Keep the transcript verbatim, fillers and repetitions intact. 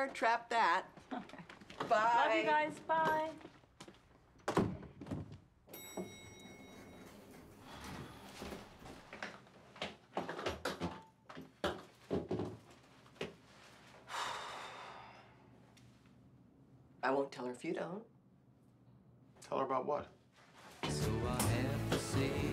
trap that. Okay. Bye. Love you guys. Bye. I won't tell her if you don't. Tell her about what? So I have to say